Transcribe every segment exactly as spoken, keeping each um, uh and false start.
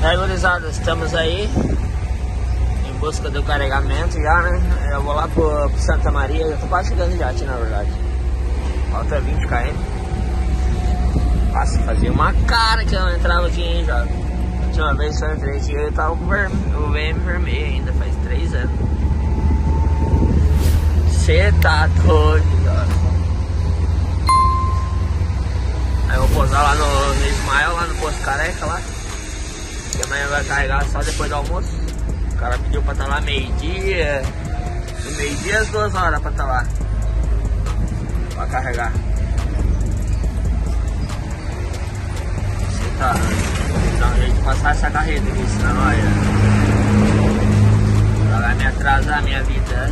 Aí, gurizada, estamos aí em busca do carregamento já, né? Eu vou lá pro, pro Santa Maria, já tô quase chegando já aqui, na verdade. Falta vinte quilômetros. Nossa, fazia uma cara que eu não entrava aqui, hein, já. A última vez que eu entrei aqui, eu tava com o V M vermelho ainda, faz três anos. Cê tá doido, já. Aí eu vou pousar lá no, no Ismael, lá no Posto Careca, lá. Que amanhã vai carregar só depois do almoço. O cara pediu pra estar lá meio-dia. Do meio-dia às duas horas pra estar lá. Pra carregar. Você tá... Dá um jeito de passar essa carreta aqui, senão olha. Ela vai me atrasar a minha vida.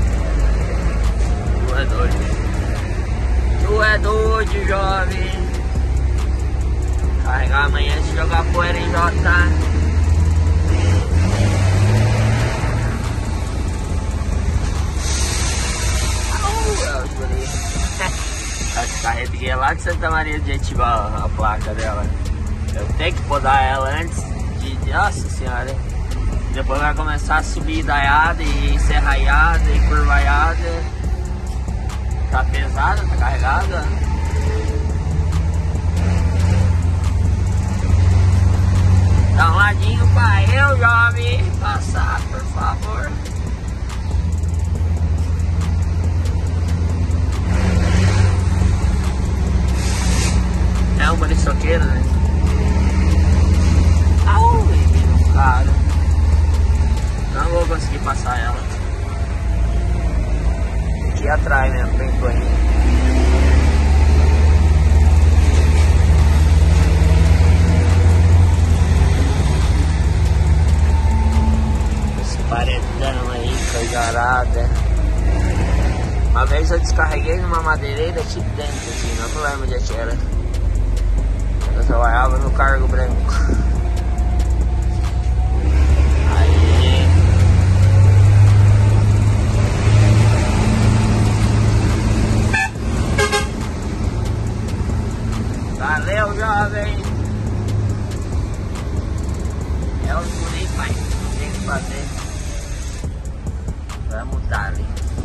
Tu é doido. Tu é doido, jovem. Carregar amanhã e jogar poeira em J. Essa carreta aqui é lá de Santa Maria de Etibal, a placa dela. Eu tenho que podar ela antes de... Nossa senhora. Depois vai começar a subir daiada e serraiada e curvaiada. Tá pesada, tá carregada. Dá um ladinho pra eu, jovem, passar, por favor. É um baristoqueiro, né? Au, menino, cara. Não vou conseguir passar ela. Aqui atrás mesmo, bem planinho. Paredão aí, coijarada. Uma vez eu descarreguei numa madeireira tipo dentro, assim, não lembro onde é que era. Eu trabalhava no Cargo Branco. Aí. Valeu, jovem. É o guri, pai. Não tem o que fazer. Vamos dar ali.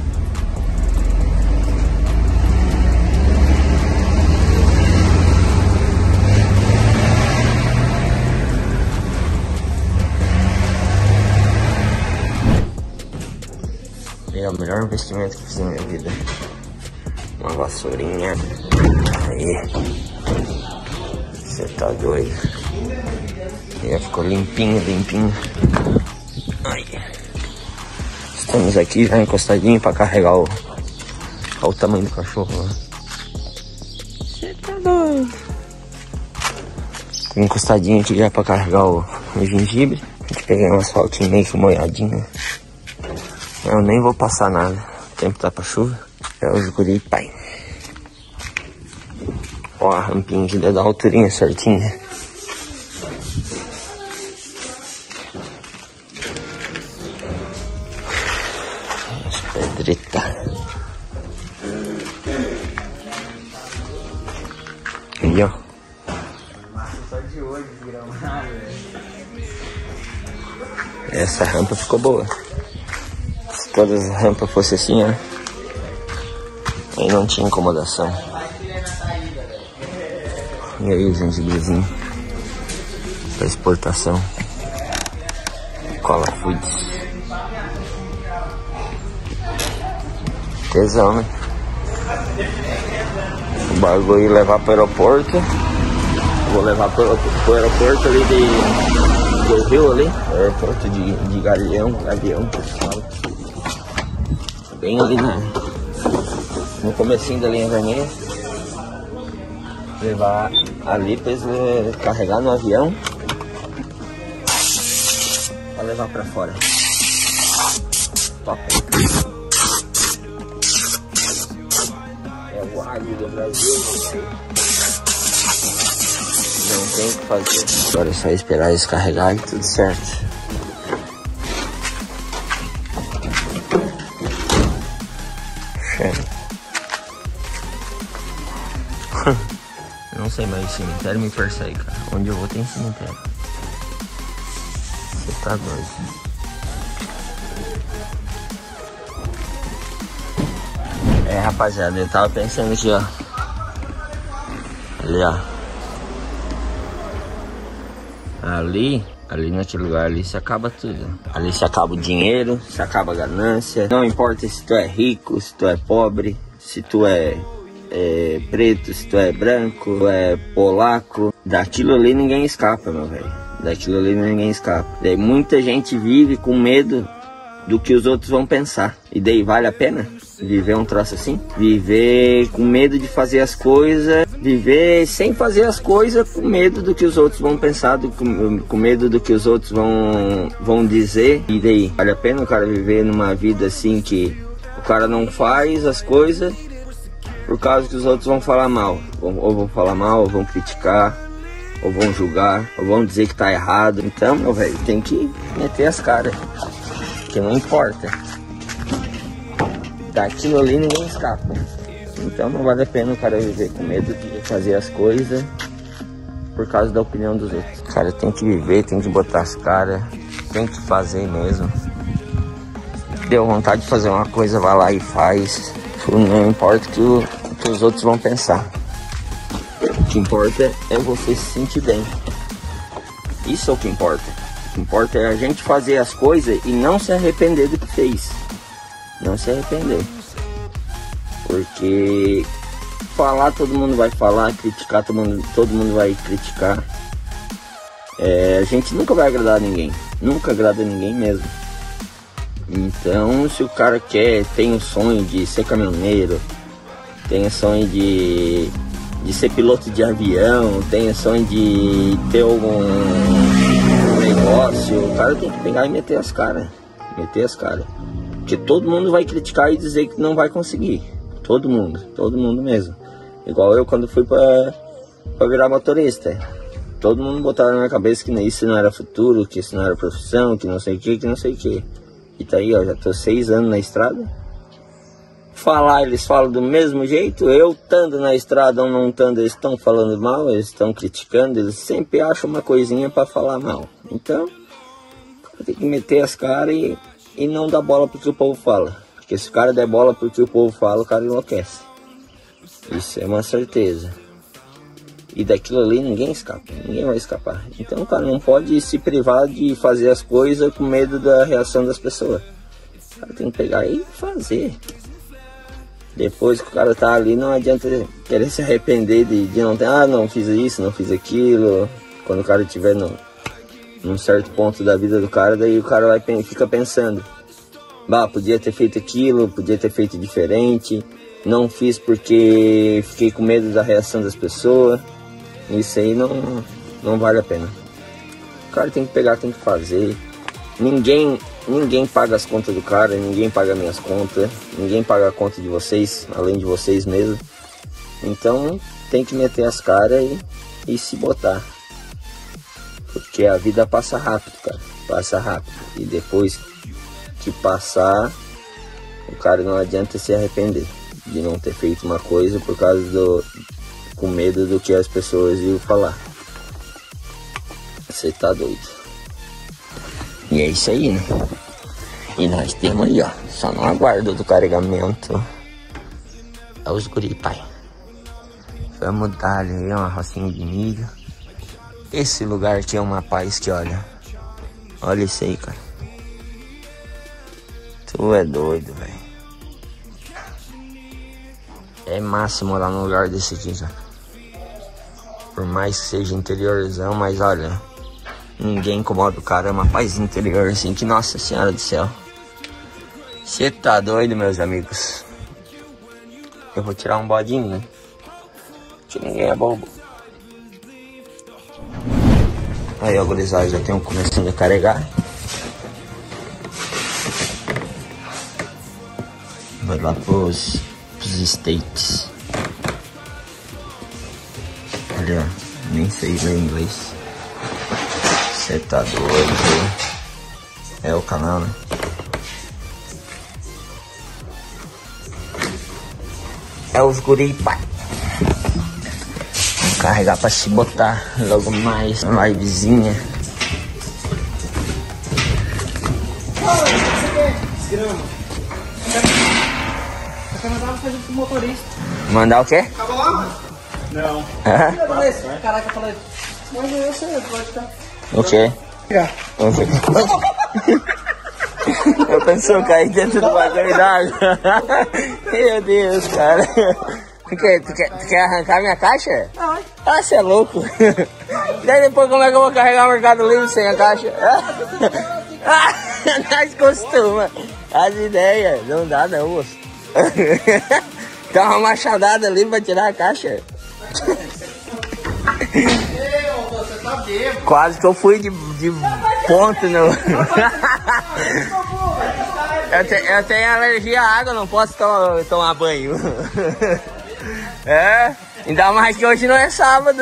É o melhor investimento que eu fiz na minha vida. Uma vassourinha. Aí. Você tá doido. Já ficou limpinho, limpinho. Aí. Estamos aqui já encostadinho pra carregar o... Olha o tamanho do cachorro lá. Você tá doido. Encostadinho aqui já pra carregar o, o gengibre. Peguei um asfaltinho meio que molhadinho. Eu nem vou passar nada. O tempo tá pra chuva. É o guri, pai. Ó a rampinha aqui da alturinha certinha. Pedrita. Aí, ó. Essa rampa ficou boa. Se todas as rampas fossem assim, ó, aí não tinha incomodação. E aí o gengibrezinho pra exportação. Cola Foods. Tesão, né? O bagulho levar pro aeroporto. Vou levar pro, pro aeroporto ali de, do Rio ali. Aeroporto de, de Galeão, avião, pessoal. Bem ali na, no comecinho da linha vermelha. Levar ali pra eles carregar no avião. Pra levar pra fora. Top. É o águia do Brasil. Não tem o que fazer. Agora é só esperar eles carregarem e tudo certo. Não sei, mas o cemitério me persegue, cara. Onde eu vou tem cemitério. Você tá doido. É, rapaziada, eu tava pensando aqui, ó. Ali, ó. Ali, ali naquele lugar ali se acaba tudo. Ali se acaba o dinheiro, se acaba a ganância. Não importa se tu é rico, se tu é pobre, se tu é, é preto, se tu é branco, tu é polaco. Daquilo ali ninguém escapa, meu velho. Daquilo ali ninguém escapa. Daí muita gente vive com medo do que os outros vão pensar. E daí vale a pena viver um troço assim? Viver com medo de fazer as coisas, viver sem fazer as coisas com medo do que os outros vão pensar, do, com, com medo do que os outros vão, vão dizer. E daí, vale a pena o cara viver numa vida assim que o cara não faz as coisas por causa que os outros vão falar mal? Ou, ou vão falar mal, ou vão criticar, ou vão julgar, ou vão dizer que tá errado. Então, meu velho, tem que meter as caras. Que não importa. Daquilo ali ninguém escapa. Então não vale a pena o cara viver com medo de fazer as coisas por causa da opinião dos outros. O cara tem que viver, tem que botar as caras, tem que fazer mesmo. Deu vontade de fazer uma coisa, vai lá e faz. Não importa o que, o, o que os outros vão pensar. O que importa é você se sentir bem. Isso é o que importa. O que importa é a gente fazer as coisas e não se arrepender do que fez. Não se arrepender. Porque falar todo mundo vai falar, criticar todo mundo, todo mundo vai criticar. É, a gente nunca vai agradar ninguém. Nunca agrada ninguém mesmo. Então se o cara quer, tem o sonho de ser caminhoneiro, tem o sonho de, de ser piloto de avião, tem o sonho de ter algum negócio, o cara tem que pegar e meter as caras. Meter as caras. Porque todo mundo vai criticar e dizer que não vai conseguir. Todo mundo, todo mundo mesmo. Igual eu quando fui pra, pra virar motorista. Todo mundo botava na minha cabeça que isso não era futuro, que isso não era profissão, que não sei o que, que não sei o que. E tá aí, ó, já tô seis anos na estrada. Falar, eles falam do mesmo jeito. Eu estando na estrada ou não estando, eles estão falando mal, eles estão criticando, eles sempre acham uma coisinha pra falar mal. Então, tem que meter as caras e... E não dá bola porque o povo fala. Porque se o cara der bola porque o povo fala, o cara enlouquece. Isso é uma certeza. E daquilo ali ninguém escapa. Ninguém vai escapar. Então o cara não pode se privar de fazer as coisas com medo da reação das pessoas. O cara tem que pegar e fazer. Depois que o cara tá ali, não adianta querer se arrepender de, de não ter... Ah, não fiz isso, não fiz aquilo. Quando o cara estiver no... num certo ponto da vida do cara, daí o cara vai, fica pensando, bah, podia ter feito aquilo, podia ter feito diferente, não fiz porque fiquei com medo da reação das pessoas. Isso aí não, não vale a pena. O cara tem que pegar, tem que fazer. Ninguém, ninguém paga as contas do cara, ninguém paga minhas contas, ninguém paga a conta de vocês, além de vocês mesmo. Então tem que meter as caras e, e se botar. Porque a vida passa rápido, cara. Passa rápido. E depois que passar, o cara não adianta se arrepender de não ter feito uma coisa por causa do... com medo do que as pessoas iam falar. Você tá doido. E é isso aí, né? E nós temos aí, ó. Só não aguardo do carregamento. É os guri, pai. Vamos dar ali uma rocinha de milho. Esse lugar aqui é uma paz que, olha. Olha isso aí, cara. Tu é doido, velho. É massa morar num lugar desse aqui, cara. Por mais que seja interiorzão, mas olha, ninguém incomoda o cara. É uma paz interior, assim, que nossa senhora do céu. Você tá doido, meus amigos? Eu vou tirar um bodinho, né? Que ninguém é bobo. Aí, ó, gurizada, já tem um começando a carregar. Vai lá pros, pros States. Olha, nem sei ler inglês. Você tá doido? É o canal, né? É os guri, pai. Vou carregar pra se botar logo mais uma livezinha. grama. Você mandava fazer com o motorista. Mandar o quê? Acaba lá, mano? Não. Aham. Caraca, eu falei. Mas eu sei, pode ficar. O quê? O quê? Eu pensou cair dentro do bagulho d'água. Meu Deus, cara. Tu quer, tu, quer, tu quer arrancar minha caixa? Não. Ah, você é louco. Daí depois como é que eu vou carregar o Mercado Livre sem a caixa? Ah, nós costuma. As ideias, não dá não, moço. Dá uma machadada ali pra tirar a caixa. Você tá bêbado. Quase que eu fui de, de ponto no... eu, te, eu tenho alergia à água, não posso to tomar banho. É, ainda mais que hoje não é sábado.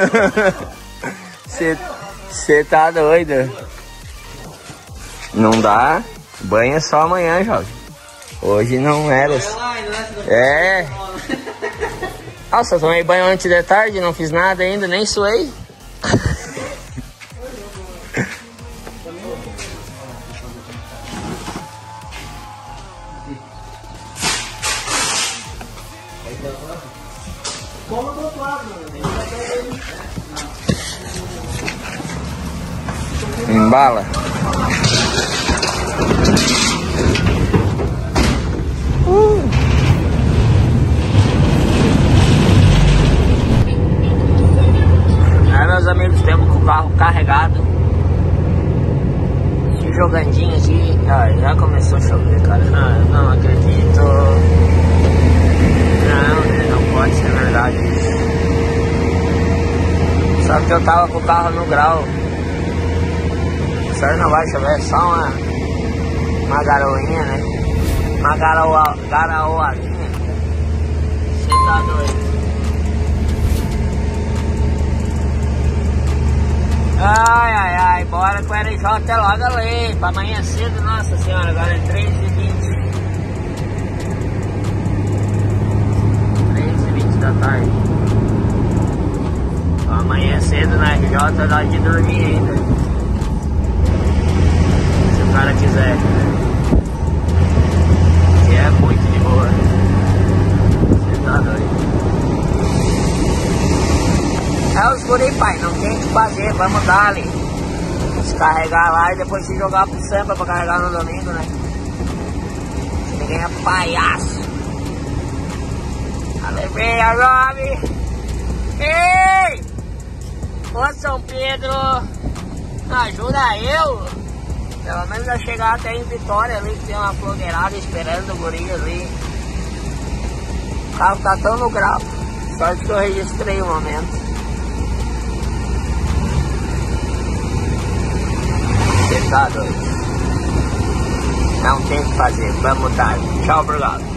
Você tá doido? Não dá, banho é só amanhã, jovem. Hoje não era. É. Nossa, eu tomei banho antes de tarde, não fiz nada ainda, nem suei. Embala. Uh. Aí, meus amigos, temos com o carro carregado. Se jogandinho aqui. Ah, já começou a chover, cara. Ah, eu não acredito. Não, não pode ser verdade isso. Só que eu tava com o carro no grau. Certo, não vai chover, é só uma, uma garoinha, né? Uma garoa, garoazinha. Você tá doido? Ai, ai, ai, bora com o R J até logo ali, pra amanhã cedo, nossa senhora, agora é três e vinte. três e vinte da tarde. Amanhã cedo na R J dá de dormir ainda. Se o cara quiser. Que é muito de boa. Você tá doido. É os guri, pai, não tem o que fazer, vamos dar ali. Descarregar lá e depois se jogar pro samba pra carregar no domingo, né? Ninguém é palhaço. Aleluia, Rob! Ei! Ô São Pedro, ajuda eu! Pelo menos a chegar até em Vitória ali, que tem uma flogueirada esperando o guri ali. O carro tá tão no grau. Sorte que eu registrei o momento. Você tá doido? Não tem o que fazer, vamos dar. Tchau, obrigado.